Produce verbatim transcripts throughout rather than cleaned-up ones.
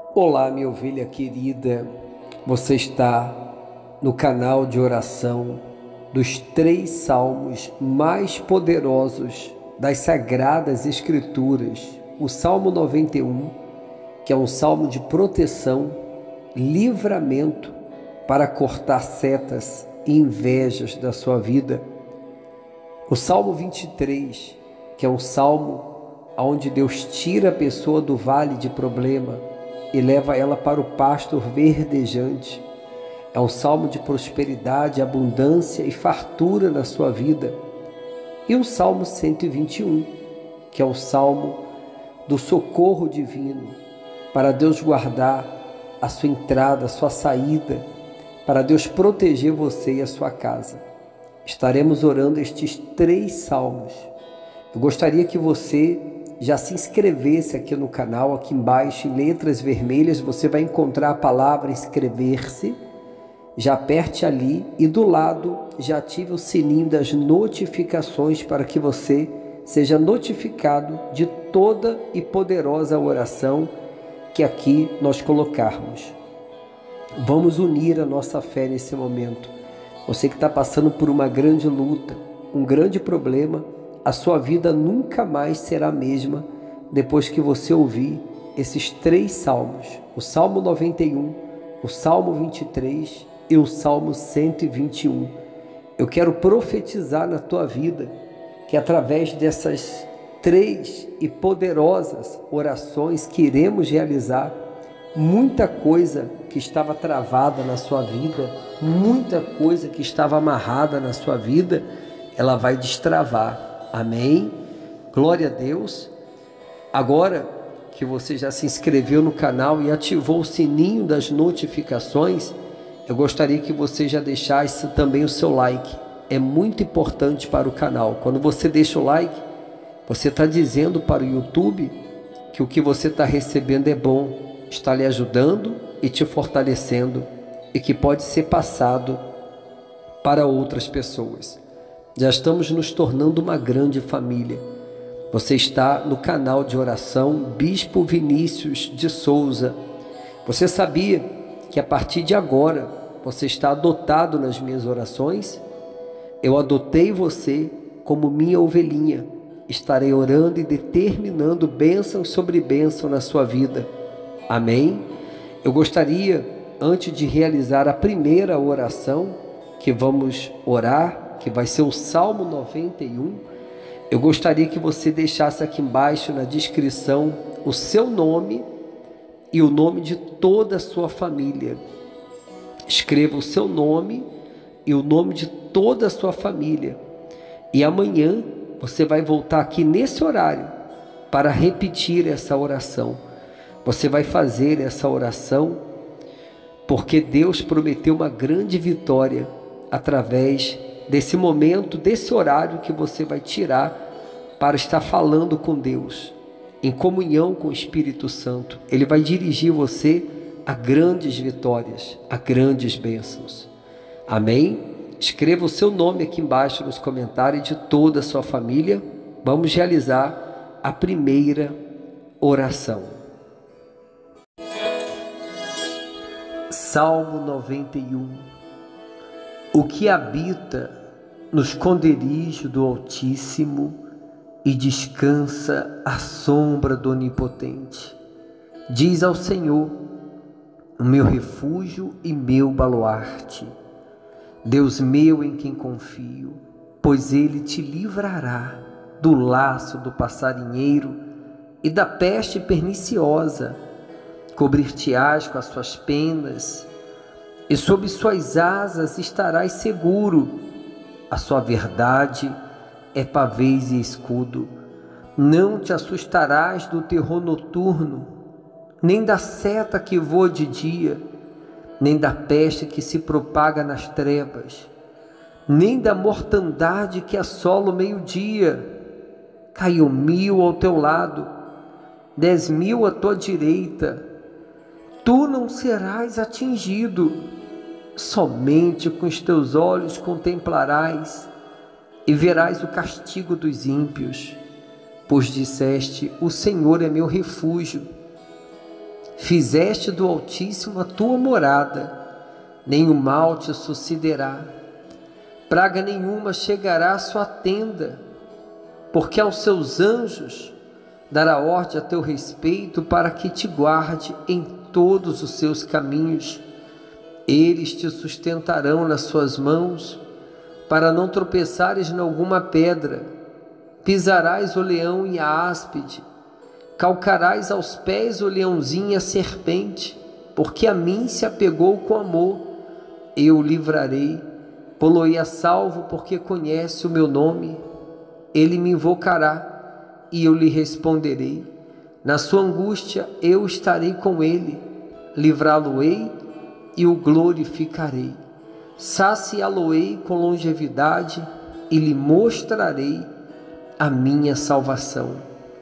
Olá, minha ovelha querida, você está no canal de oração dos três salmos mais poderosos das Sagradas Escrituras. O Salmo noventa e um, que é um salmo de proteção, livramento para cortar setas e invejas da sua vida. O Salmo vinte e três, que é um salmo onde Deus tira a pessoa do vale de problema e leva ela para o pasto verdejante. É um salmo de prosperidade, abundância e fartura na sua vida. E o Salmo cento e vinte e um, que é o salmo do socorro divino, para Deus guardar a sua entrada, a sua saída, para Deus proteger você e a sua casa. Estaremos orando estes três salmos. Eu gostaria que você já se inscrevesse aqui no canal. Aqui embaixo, em letras vermelhas, você vai encontrar a palavra inscrever-se. Já aperte ali e do lado já ative o sininho das notificações para que você seja notificado de toda e poderosa oração que aqui nós colocarmos. Vamos unir a nossa fé nesse momento. Você que está passando por uma grande luta, um grande problema, a sua vida nunca mais será a mesma depois que você ouvir esses três salmos, o Salmo noventa e um, o Salmo vinte e três e o Salmo cento e vinte e um. Eu quero profetizar na tua vida que através dessas três e poderosas orações que iremos realizar, muita coisa que estava travada na sua vida, muita coisa que estava amarrada na sua vida, ela vai destravar. Amém? Glória a Deus. Agora que você já se inscreveu no canal e ativou o sininho das notificações, eu gostaria que você já deixasse também o seu like. É muito importante para o canal. Quando você deixa o like, você está dizendo para o YouTube que o que você está recebendo é bom, está lhe ajudando e te fortalecendo e que pode ser passado para outras pessoas. Já estamos nos tornando uma grande família. Você está no canal de oração Bispo Vinícius de Souza. Você sabia que a partir de agora você está adotado nas minhas orações? Eu adotei você como minha ovelhinha. Estarei orando e determinando bênção sobre bênção na sua vida. Amém? Eu gostaria, antes de realizar a primeira oração que vamos orar, que vai ser o Salmo noventa e um, eu gostaria que você deixasse aqui embaixo na descrição o seu nome e o nome de toda a sua família. Escreva o seu nome e o nome de toda a sua família. E amanhã você vai voltar aqui nesse horário para repetir essa oração. Você vai fazer essa oração porque Deus prometeu uma grande vitória através desse momento, desse horário que você vai tirar para estar falando com Deus, em comunhão com o Espírito Santo. Ele vai dirigir você a grandes vitórias, a grandes bênçãos. Amém? Escreva o seu nome aqui embaixo nos comentários de toda a sua família. Vamos realizar a primeira oração. Salmo noventa e um. O que habita no esconderijo do Altíssimo e descansa à sombra do Onipotente, diz ao Senhor, o meu refúgio e meu baluarte, Deus meu em quem confio, pois Ele te livrará do laço do passarinheiro e da peste perniciosa, cobrir-te-ás com as suas penas, e sob suas asas estarás seguro. A sua verdade é pavês e escudo. Não te assustarás do terror noturno, nem da seta que voa de dia, nem da peste que se propaga nas trevas, nem da mortandade que assola o meio-dia. Caiu mil ao teu lado, dez mil à tua direita, tu não serás atingido. Somente com os teus olhos contemplarás e verás o castigo dos ímpios, pois disseste, o Senhor é meu refúgio. Fizeste do Altíssimo a tua morada, nenhum mal te sucederá, praga nenhuma chegará à sua tenda, porque aos seus anjos dará ordem a teu respeito para que te guarde em todos os seus caminhos. Eles te sustentarão nas suas mãos, para não tropeçares em alguma pedra. Pisarás o leão e a áspide, calcarás aos pés o leãozinho e a serpente, porque a mim se apegou com amor. Eu o livrarei, pô-lo-ei a salvo, porque conhece o meu nome. Ele me invocará e eu lhe responderei. Na sua angústia eu estarei com ele, livrá-lo-ei e o glorificarei. Saciá-lo-ei com longevidade e lhe mostrarei a minha salvação.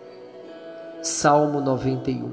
Salmo noventa e um.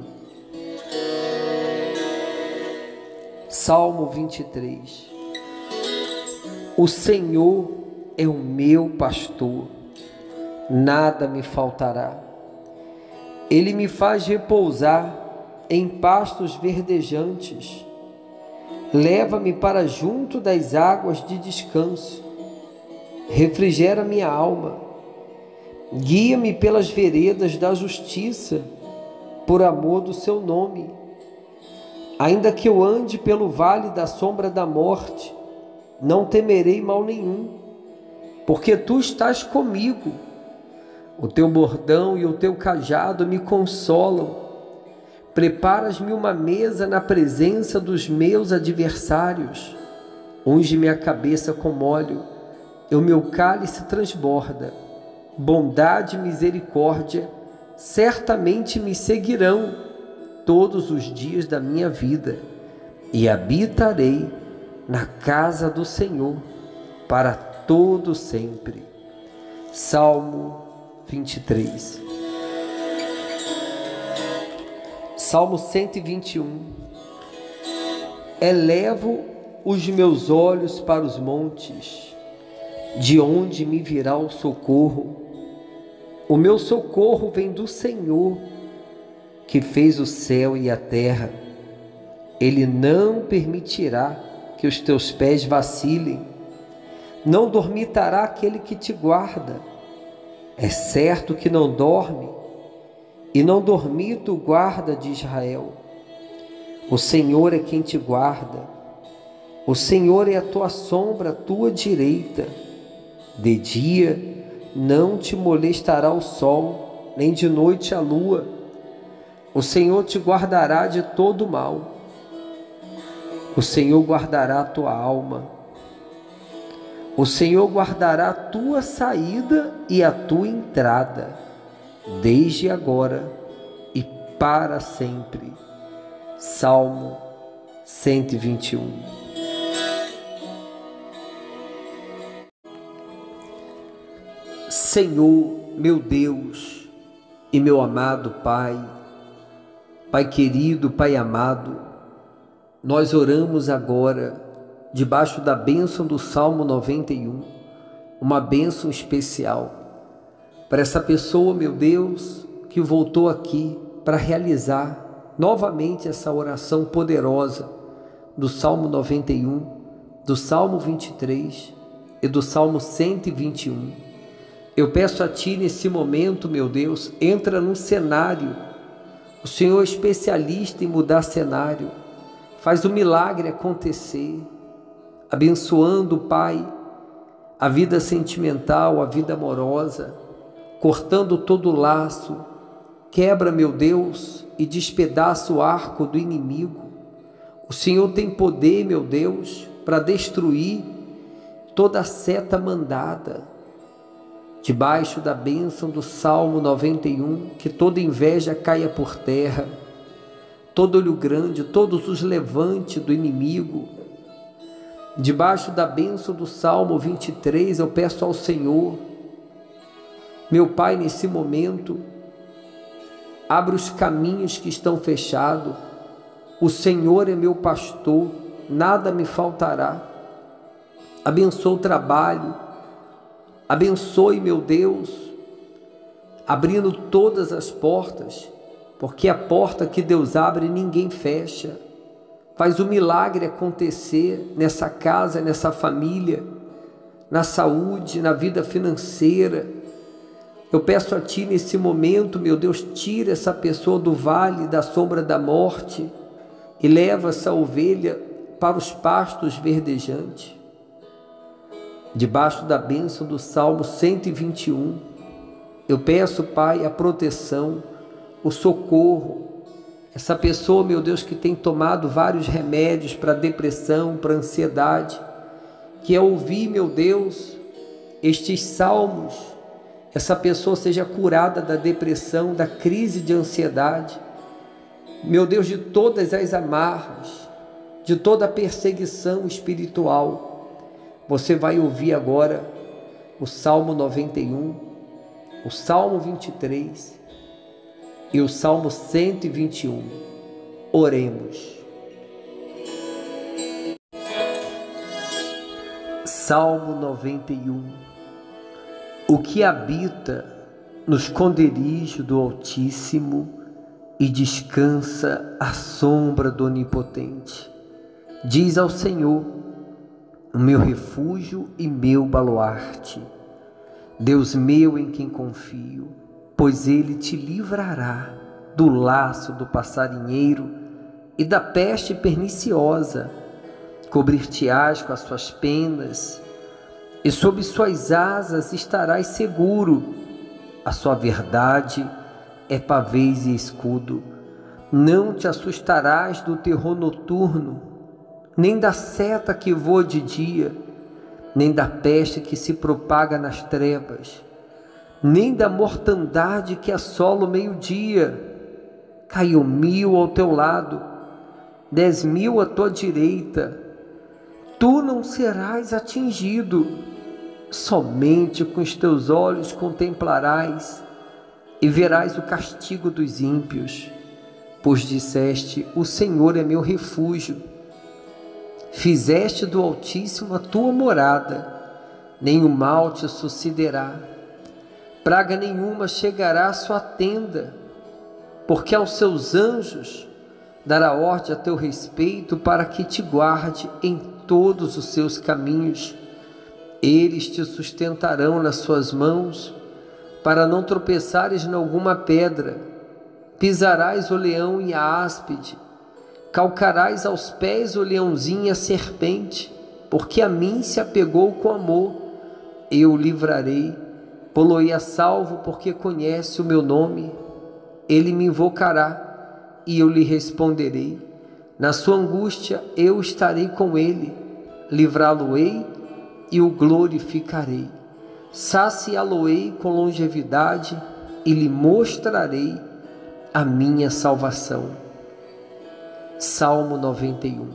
Salmo vinte e três. O Senhor é o meu pastor, nada me faltará. Ele me faz repousar em pastos verdejantes, leva-me para junto das águas de descanso, refrigera minha alma, guia-me pelas veredas da justiça, por amor do seu nome. Ainda que eu ande pelo vale da sombra da morte, não temerei mal nenhum, porque tu estás comigo. O teu bordão e o teu cajado me consolam. Preparas-me uma mesa na presença dos meus adversários. Unge-me a cabeça com óleo, e o meu cálice transborda. Bondade e misericórdia certamente me seguirão todos os dias da minha vida, e habitarei na casa do Senhor para todo sempre. Salmo vinte e três. Salmo cento e vinte e um. Elevo os meus olhos para os montes, de onde me virá o socorro. O meu socorro vem do Senhor, que fez o céu e a terra. Ele não permitirá que os teus pés vacilem, não dormitará aquele que te guarda. É certo que não dorme, e não dormita o guarda de Israel. O Senhor é quem te guarda, o Senhor é a tua sombra, a tua direita. De dia não te molestará o sol, nem de noite a lua. O Senhor te guardará de todo mal. O Senhor guardará a tua alma. O Senhor guardará a tua saída e a tua entrada, desde agora e para sempre. Salmo cento e vinte e um. Senhor, meu Deus e meu amado Pai, Pai querido, Pai amado, nós oramos agora debaixo da bênção do Salmo noventa e um, uma bênção especial para essa pessoa, meu Deus, que voltou aqui para realizar novamente essa oração poderosa do Salmo noventa e um, do Salmo vinte e três e do Salmo cento e vinte e um. Eu peço a Ti nesse momento, meu Deus, entra no cenário. O Senhor é especialista em mudar cenário, faz o milagre acontecer, abençoando, Pai, a vida sentimental, a vida amorosa, cortando todo o laço, quebra, meu Deus, e despedaça o arco do inimigo. O Senhor tem poder, meu Deus, para destruir toda a seta mandada. Debaixo da bênção do Salmo noventa e um, que toda inveja caia por terra, todo olho grande, todos os levantes do inimigo. Debaixo da bênção do Salmo vinte e três, eu peço ao Senhor, meu Pai, nesse momento, abre os caminhos que estão fechados. O Senhor é meu pastor, nada me faltará. Abençoa o trabalho, abençoe, meu Deus, abrindo todas as portas porque a porta que Deus abre ninguém fecha. Faz o milagre acontecer nessa casa, nessa família, na saúde, na vida financeira. Eu peço a Ti nesse momento, meu Deus, tira essa pessoa do vale da sombra da morte e leva essa ovelha para os pastos verdejantes. Debaixo da bênção do Salmo cento e vinte e um, eu peço, Pai, a proteção, o socorro. Essa pessoa, meu Deus, que tem tomado vários remédios para depressão, para ansiedade, que ao ouvir, meu Deus, estes salmos, essa pessoa seja curada da depressão, da crise de ansiedade, meu Deus, de todas as amarras, de toda a perseguição espiritual. Você vai ouvir agora o Salmo noventa e um, o Salmo vinte e três e o Salmo cento e vinte e um. Oremos. Salmo noventa e um. O que habita no esconderijo do Altíssimo e descansa à sombra do Onipotente, diz ao Senhor, o meu refúgio e meu baluarte, Deus meu em quem confio, pois Ele te livrará do laço do passarinheiro e da peste perniciosa. Cobrir-te-ás com as suas penas, e sob suas asas estarás seguro. A sua verdade é pavês e escudo. Não te assustarás do terror noturno, nem da seta que voa de dia, nem da peste que se propaga nas trevas, nem da mortandade que assola o meio-dia. Caiu mil ao teu lado, dez mil à tua direita, tu não serás atingido. Somente com os teus olhos contemplarás e verás o castigo dos ímpios, pois disseste, o Senhor é meu refúgio. Fizeste do Altíssimo a tua morada, nenhum mal te sucederá, praga nenhuma chegará à sua tenda, porque aos seus anjos dará ordem a teu respeito para que te guarde em todos os seus caminhos. Eles te sustentarão nas suas mãos, para não tropeçares em alguma pedra. Pisarás o leão e a áspide, calcarás aos pés o leãozinho e a serpente, porque a mim se apegou com amor. Eu o livrarei, pô-lo-ei a salvo, porque conhece o meu nome. Ele me invocará e eu lhe responderei. Na sua angústia eu estarei com ele, livrá-lo-ei e o glorificarei. Saciá-lo-ei com longevidade e lhe mostrarei a minha salvação. Salmo noventa e um.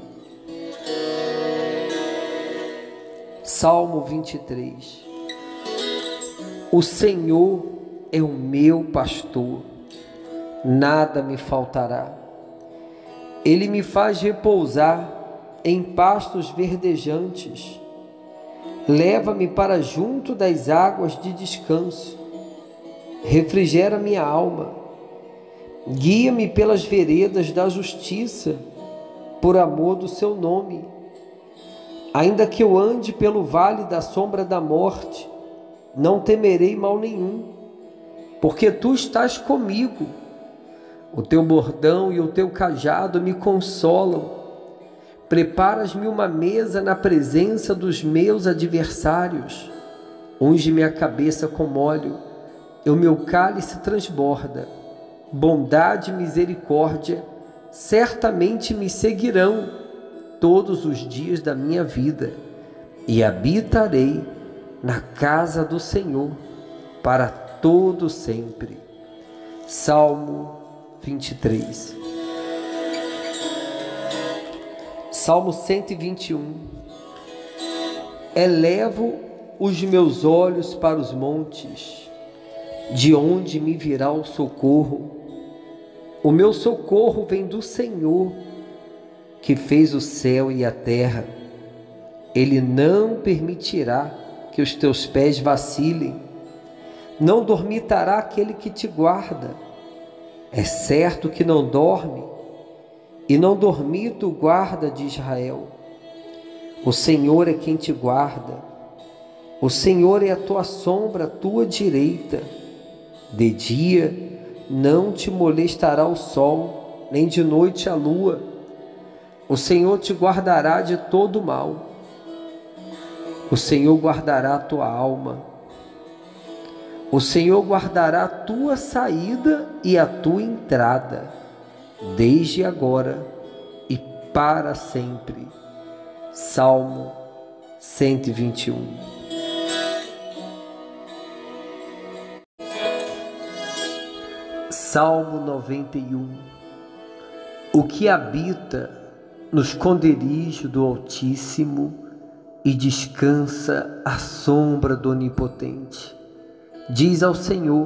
Salmo vinte e três. O Senhor é o meu pastor, nada me faltará. Ele me faz repousar em pastos verdejantes, leva-me para junto das águas de descanso, refrigera minha alma, guia-me pelas veredas da justiça, por amor do seu nome. Ainda que eu ande pelo vale da sombra da morte, não temerei mal nenhum, porque tu estás comigo. O teu bordão e o teu cajado me consolam. Preparas-me uma mesa na presença dos meus adversários. Unge-me a cabeça com óleo, e o meu cálice transborda. Bondade e misericórdia certamente me seguirão todos os dias da minha vida, e habitarei na casa do Senhor para todo sempre. Salmo vinte e três. Salmo cento e vinte e um. Elevo os meus olhos para os montes, de onde me virá o socorro. O meu socorro vem do Senhor, que fez o céu e a terra. Ele não permitirá que os teus pés vacilem, não dormitará aquele que te guarda. É certo que não dorme, e não dormita o guarda de Israel. O Senhor é quem te guarda. O Senhor é a tua sombra, a tua direita. De dia não te molestará o sol, nem de noite a lua. O Senhor te guardará de todo mal. O Senhor guardará a tua alma. O Senhor guardará a tua saída e a tua entrada, desde agora e para sempre. Salmo cento e vinte e um. Salmo noventa e um. O que habita no esconderijo do Altíssimo e descansa à sombra do Onipotente, diz ao Senhor,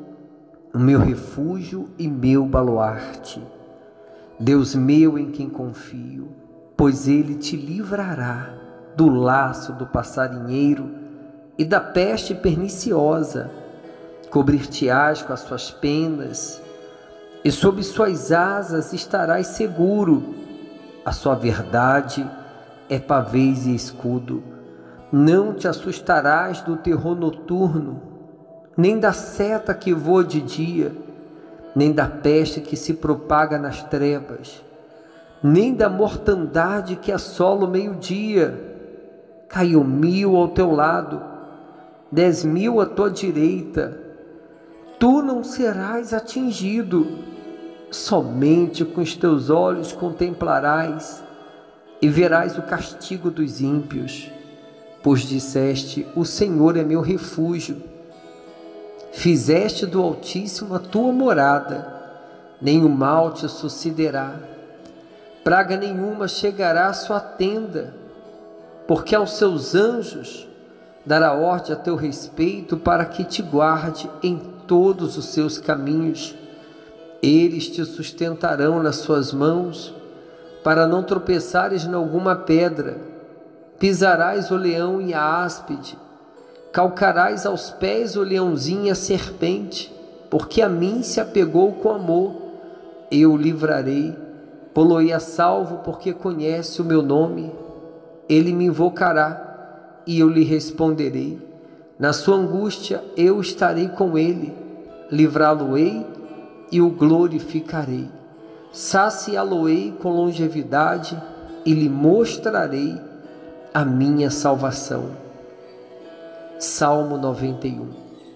o meu refúgio e meu baluarte, Deus meu em quem confio, pois Ele te livrará do laço do passarinheiro e da peste perniciosa. Cobrir-te-ás com as suas penas, e sob suas asas estarás seguro. A sua verdade é pavês e escudo. Não te assustarás do terror noturno, nem da seta que voa de dia, nem da peste que se propaga nas trevas, nem da mortandade que assola o meio-dia. Caiu mil ao teu lado, dez mil à tua direita, tu não serás atingido. Somente com os teus olhos contemplarás e verás o castigo dos ímpios, pois disseste, o Senhor é meu refúgio. Fizeste do Altíssimo a tua morada, nenhum mal te sucederá, praga nenhuma chegará à sua tenda, porque aos seus anjos dará ordem a teu respeito para que te guarde em todos os seus caminhos. Eles te sustentarão nas suas mãos, para não tropeçares em alguma pedra. Pisarás o leão e a áspide, calcarás aos pés o leãozinho e a serpente, porque a mim se apegou com amor. Eu o livrarei, pô-lo-ei a salvo, porque conhece o meu nome. Ele me invocará e eu lhe responderei. Na sua angústia eu estarei com ele, livrá-lo-ei e o glorificarei. Saciá-lo-ei com longevidade e lhe mostrarei a minha salvação. Salmo noventa e um.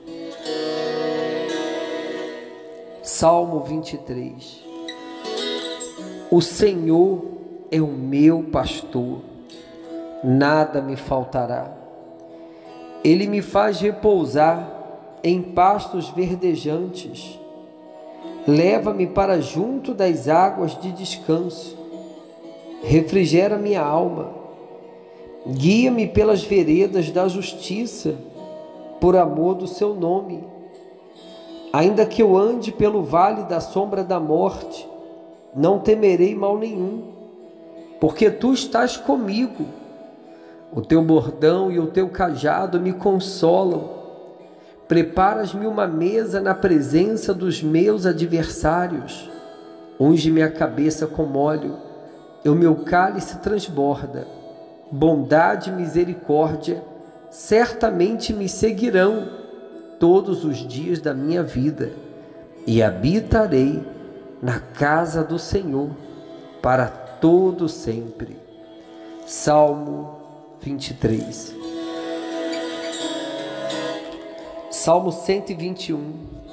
Salmo vinte e três. O Senhor é o meu pastor, nada me faltará. Ele me faz repousar em pastos verdejantes. Leva-me para junto das águas de descanso. Refrigera minha alma. Guia-me pelas veredas da justiça, por amor do seu nome. Ainda que eu ande pelo vale da sombra da morte, não temerei mal nenhum, porque tu estás comigo. O teu bordão e o teu cajado me consolam. Preparas-me uma mesa na presença dos meus adversários. Unge-me a cabeça com óleo, e o meu cálice transborda. Bondade e misericórdia certamente me seguirão todos os dias da minha vida, e habitarei na casa do Senhor para todo sempre. Salmo vinte e três. Salmo cento e vinte e um.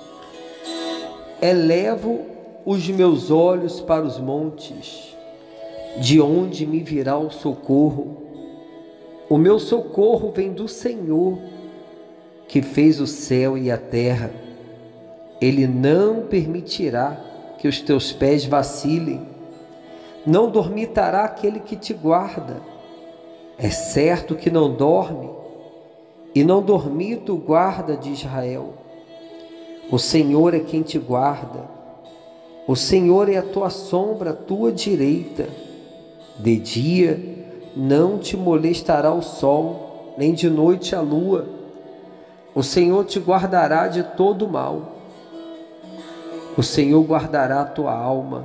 Elevo os meus olhos para os montes, de onde me virá o socorro. O meu socorro vem do Senhor, que fez o céu e a terra. Ele não permitirá que os teus pés vacilem, não dormitará aquele que te guarda. É certo que não dorme, e não dormita o guarda de Israel. O Senhor é quem te guarda. O Senhor é a tua sombra, a tua direita. De dia não te molestará o sol, nem de noite a lua. O Senhor te guardará de todo mal. O Senhor guardará a tua alma.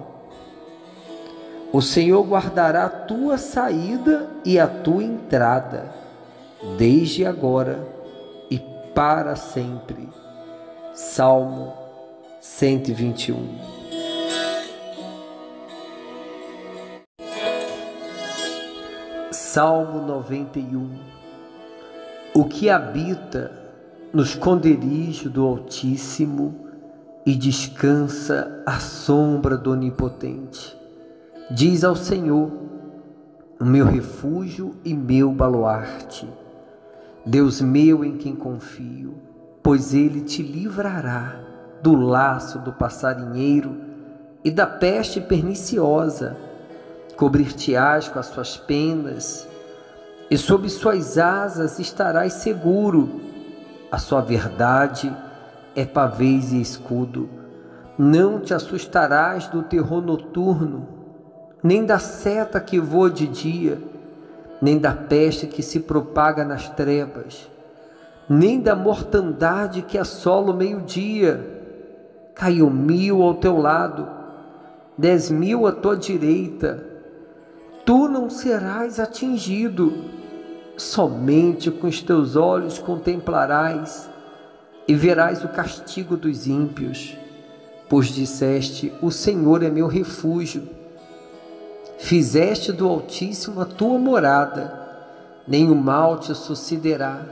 O Senhor guardará a tua saída e a tua entrada, desde agora e para sempre. Salmo cento e vinte e um. Salmo noventa e um. O que habita no esconderijo do Altíssimo e descansa à sombra do Onipotente, diz ao Senhor, o meu refúgio e meu baluarte, Deus meu em quem confio, pois Ele te livrará do laço do passarinheiro e da peste perniciosa. Cobrir-te-ás com as suas penas, e sob suas asas estarás seguro. A sua verdade é pavês e escudo. Não te assustarás do terror noturno, nem da seta que voa de dia, nem da peste que se propaga nas trevas, nem da mortandade que assola o meio-dia. Caiu mil ao teu lado, dez mil à tua direita, tu não serás atingido. Somente com os teus olhos contemplarás e verás o castigo dos ímpios, pois disseste, o Senhor é meu refúgio. Fizeste do Altíssimo a tua morada, nenhum mal te sucederá,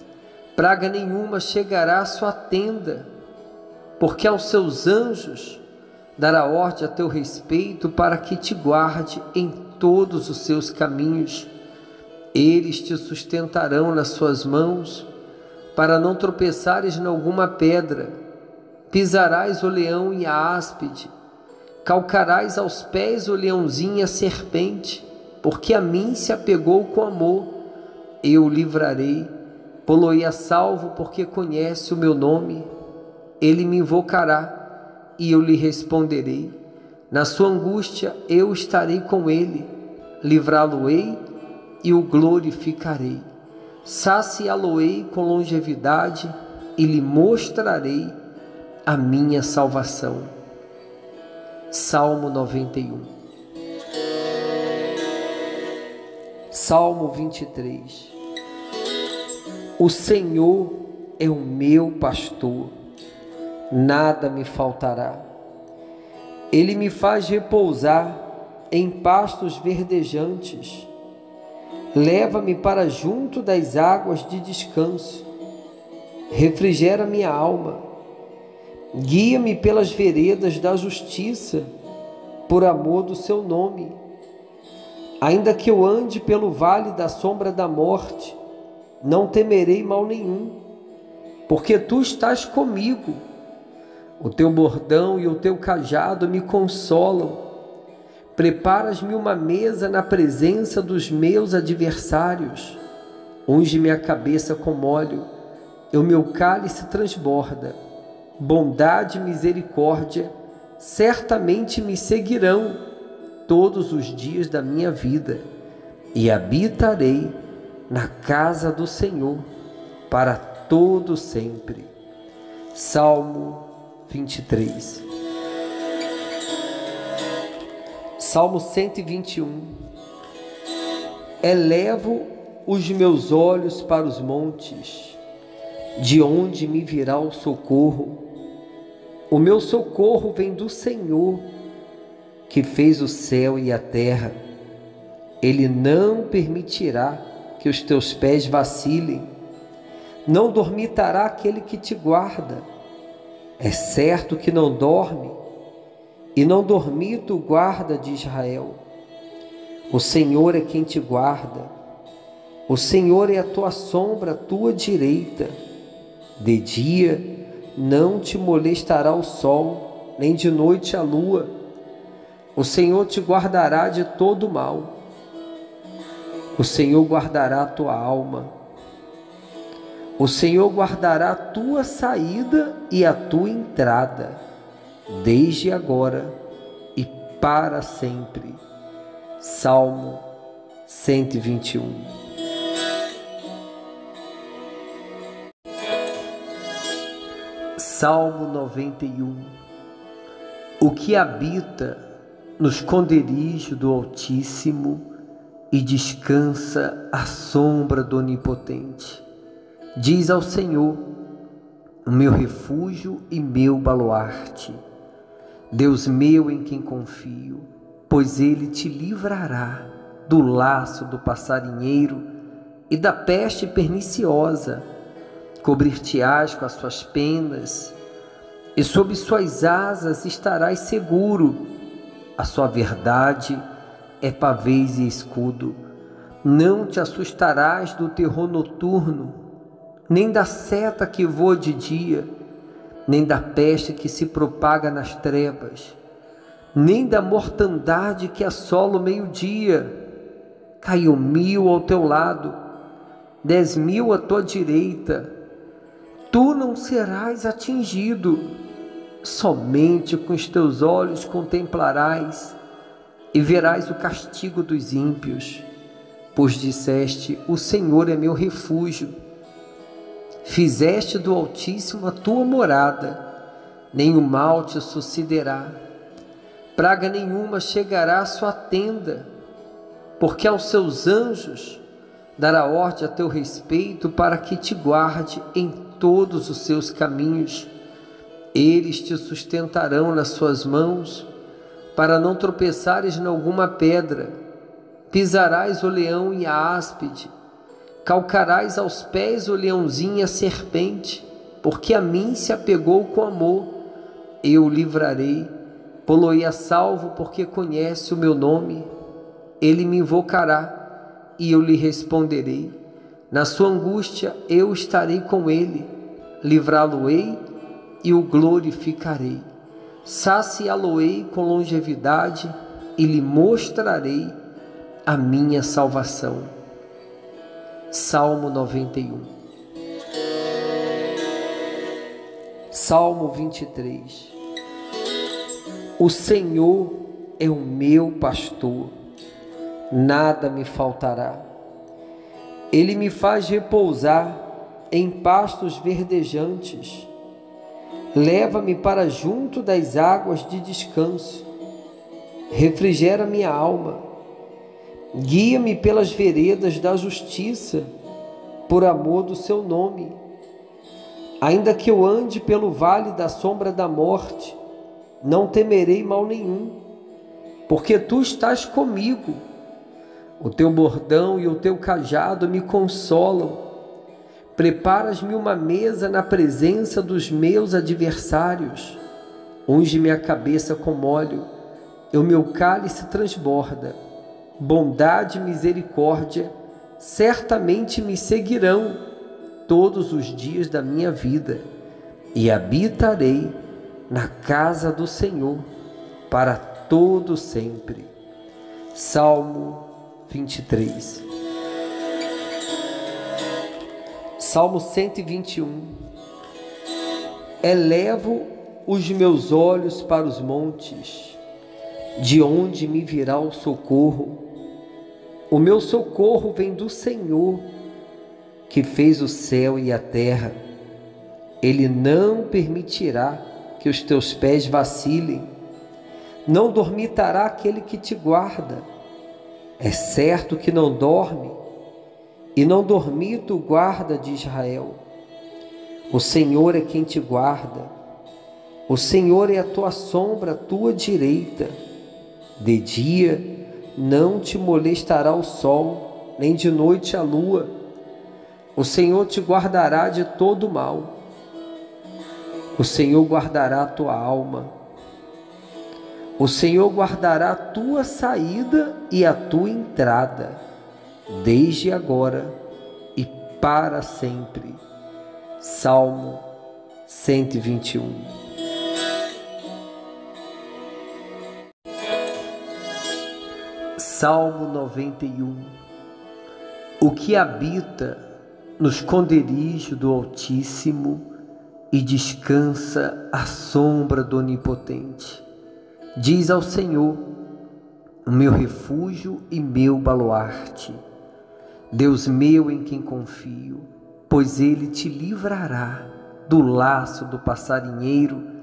praga nenhuma chegará à sua tenda, porque aos seus anjos dará ordem a teu respeito para que te guarde em todos os seus caminhos. Eles te sustentarão nas suas mãos, para não tropeçares em alguma pedra. Pisarás o leão e a áspide, calcarás aos pés o leãozinho e a serpente, porque a mim se apegou com amor. Eu o livrarei, pô-lo-ei a salvo, porque conhece o meu nome. Ele me invocará e eu lhe responderei. Na sua angústia eu estarei com ele, livrá-lo-ei e o glorificarei. Saciá-lo-ei com longevidade e lhe mostrarei a minha salvação. Salmo noventa e um. Salmo vinte e três. O Senhor é o meu pastor, nada me faltará. Ele me faz repousar em pastos verdejantes. Leva-me para junto das águas de descanso. Refrigera minha alma. Guia-me pelas veredas da justiça, por amor do seu nome. Ainda que eu ande pelo vale da sombra da morte, não temerei mal nenhum, porque tu estás comigo. O teu bordão e o teu cajado me consolam. Preparas-me uma mesa na presença dos meus adversários. Unge minha cabeça com óleo, e o meu cálice transborda. Bondade e misericórdia certamente me seguirão todos os dias da minha vida, e habitarei na casa do Senhor para todo sempre. Salmo vinte e três. Salmo cento e vinte e um. Elevo os meus olhos para os montes, de onde me virá o socorro. O meu socorro vem do Senhor, que fez o céu e a terra. Ele não permitirá que os teus pés vacilem, não dormitará aquele que te guarda. É certo que não dorme, e não dormita o guarda de Israel. O Senhor é quem te guarda. O Senhor é a tua sombra, a tua direita. De dia não te molestará o sol, nem de noite a lua. O Senhor te guardará de todo mal. O Senhor guardará a tua alma. O Senhor guardará a tua saída e a tua entrada, desde agora e para sempre. Salmo cento e vinte e um. Salmo noventa e um. O que habita no esconderijo do Altíssimo e descansa à sombra do Onipotente, diz ao Senhor, o meu refúgio e meu baluarte, Deus meu em quem confio, pois Ele te livrará do laço do passarinheiro e da peste perniciosa. Cobrir-te-ás com as suas penas, e sob suas asas estarás seguro. A sua verdade é pavês e escudo. Não te assustarás do terror noturno, nem da seta que voa de dia, nem da peste que se propaga nas trevas, nem da mortandade que assola o meio-dia. Caiu mil ao teu lado, dez mil à tua direita, tu não serás atingido. Somente com os teus olhos contemplarás e verás o castigo dos ímpios, pois disseste, o Senhor é meu refúgio. Fizeste do Altíssimo a tua morada, nenhum mal te sucederá, praga nenhuma chegará à sua tenda, porque aos seus anjos dará ordem a teu respeito para que te guarde em todos os seus caminhos. Eles te sustentarão nas suas mãos, para não tropeçares em alguma pedra. Pisarás o leão e a áspide, calcarás aos pés o leãozinho e a serpente, porque a mim se apegou com amor. Eu o livrarei, pô-lo-ei a salvo, porque conhece o meu nome. Ele me invocará, e eu lhe responderei. Na sua angústia eu estarei com ele, livrá-lo-ei e o glorificarei. Saciá-lo-ei com longevidade e lhe mostrarei a minha salvação. Salmo noventa e um. Salmo vinte e três. O Senhor é o meu pastor, nada me faltará. Ele me faz repousar em pastos verdejantes. Leva-me para junto das águas de descanso. Refrigera minha alma. Guia-me pelas veredas da justiça, por amor do seu nome. Ainda que eu ande pelo vale da sombra da morte, não temerei mal nenhum, porque tu estás comigo. O teu bordão e o teu cajado me consolam. Preparas-me uma mesa na presença dos meus adversários. Unge-me a cabeça com óleo, e o meu cálice transborda. Bondade e misericórdia certamente me seguirão todos os dias da minha vida, e habitarei na casa do Senhor para todo sempre. Salmo vinte e três. Salmo cento e vinte e um. Elevo os meus olhos para os montes, de onde me virá o socorro. O meu socorro vem do Senhor, que fez o céu e a terra. Ele não permitirá que os teus pés vacilem, não dormitará aquele que te guarda. É certo que não dorme, e não dormita o guarda de Israel. O Senhor é quem te guarda, o Senhor é a tua sombra, a tua direita. De dia não te molestará o sol, nem de noite a lua. O Senhor te guardará de todo mal. O Senhor guardará a tua alma. O Senhor guardará a tua saída e a tua entrada, desde agora e para sempre. Salmo cento e vinte e um. Salmo noventa e um. O que habita no esconderijo do Altíssimo e descansa à sombra do Onipotente, diz ao Senhor, o meu refúgio e meu baluarte, Deus meu em quem confio, pois Ele te livrará do laço do passarinheiro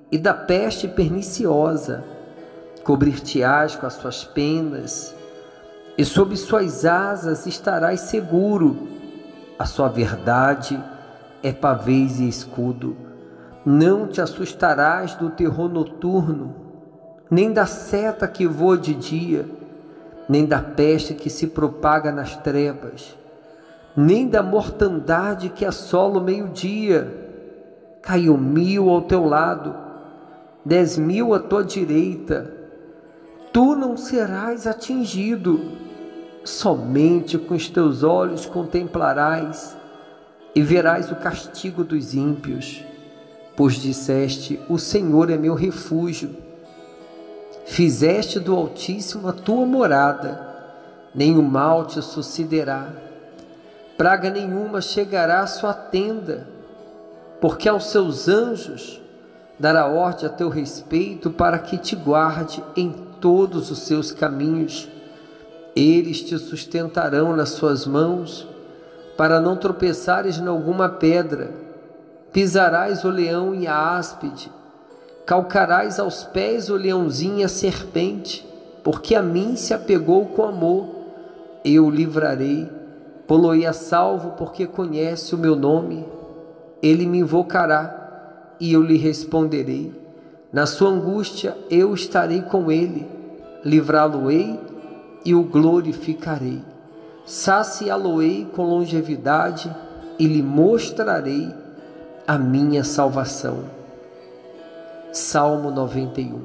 e da peste perniciosa. Cobrir-te-ás com as suas penas, e sob suas asas estarás seguro. A sua verdade é pavês e escudo. Não te assustarás do terror noturno, nem da seta que voa de dia, nem da peste que se propaga nas trevas, nem da mortandade que assola o meio-dia. Caiu mil ao teu lado, dez mil à tua direita, tu não serás atingido. Somente com os teus olhos contemplarás e verás o castigo dos ímpios, pois disseste: o Senhor é meu refúgio. Fizeste do Altíssimo a tua morada, nenhum mal te sucederá, praga nenhuma chegará à sua tenda, porque aos seus anjos dará ordem a teu respeito para que te guarde em todos os seus caminhos. Eles te sustentarão nas suas mãos, para não tropeçares em alguma pedra. Pisarás o leão e a áspide, calcarás aos pés o leãozinho e a serpente, porque a mim se apegou com amor. Eu o livrarei, pô-lo-ei a salvo, porque conhece o meu nome. Ele me invocará e eu lhe responderei. Na sua angústia eu estarei com ele, livrá-lo-ei e o glorificarei. Saciá-lo-ei com longevidade e lhe mostrarei a minha salvação. Salmo noventa e um.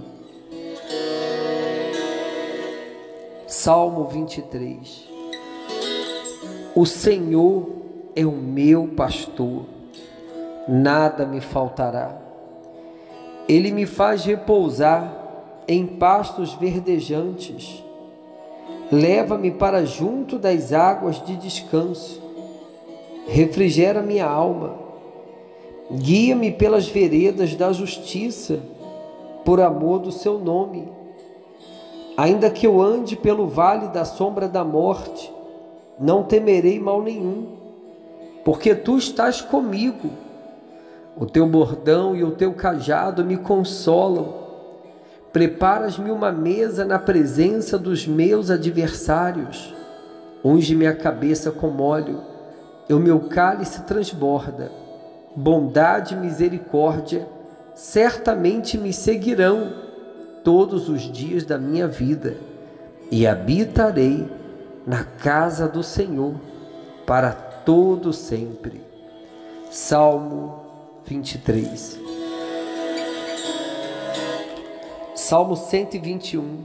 Salmo vinte e três. O Senhor é o meu pastor, nada me faltará. Ele me faz repousar em pastos verdejantes. Leva-me para junto das águas de descanso. Refrigera minha alma. Guia-me pelas veredas da justiça, por amor do seu nome. Ainda que eu ande pelo vale da sombra da morte, não temerei mal nenhum, porque tu estás comigo. O teu bordão e o teu cajado me consolam. Preparas-me uma mesa na presença dos meus adversários. Unge-me a cabeça com óleo, e o meu cálice transborda. Bondade e misericórdia certamente me seguirão todos os dias da minha vida, e habitarei na casa do Senhor para todo sempre. Salmo vinte e três. Salmo cento e vinte e um.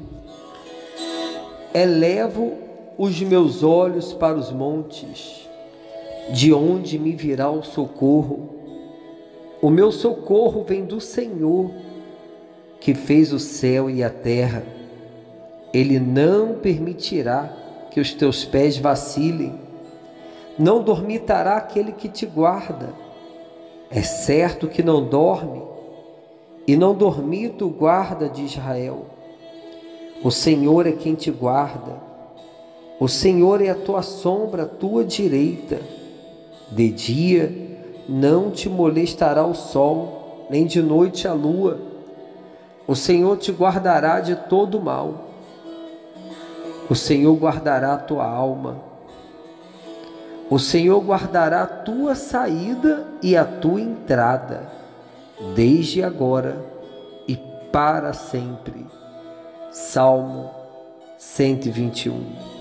Elevo os meus olhos para os montes, de onde me virá o socorro. O meu socorro vem do Senhor, que fez o céu e a terra. Ele não permitirá que os teus pés vacilem, não dormitará aquele que te guarda. É certo que não dorme, e não dormita o guarda de Israel. O Senhor é quem te guarda, o Senhor é a tua sombra, a tua direita. De dia não te molestará o sol, nem de noite a lua. O Senhor te guardará de todo mal. O Senhor guardará a tua alma. O Senhor guardará a tua saída e a tua entrada, desde agora e para sempre. Salmo cento e vinte e um.